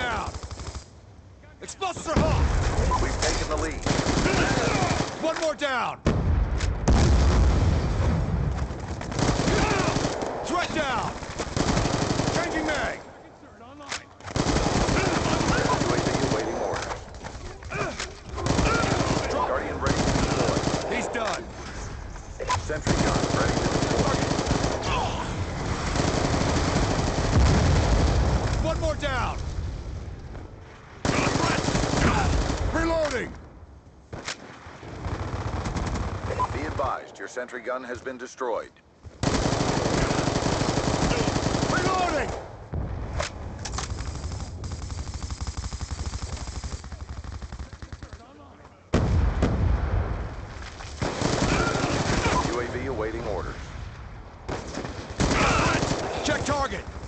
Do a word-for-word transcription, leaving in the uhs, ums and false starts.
down! Explosives are hooked! We've taken the lead. One more down! Threat down! Changing mag! U A V awaiting orders. Guardian ready to deploy. He's done! Sentry gun ready to deploy. One more down! Reloading! Be advised, your sentry gun has been destroyed. Reloading! U A V awaiting orders. Check target!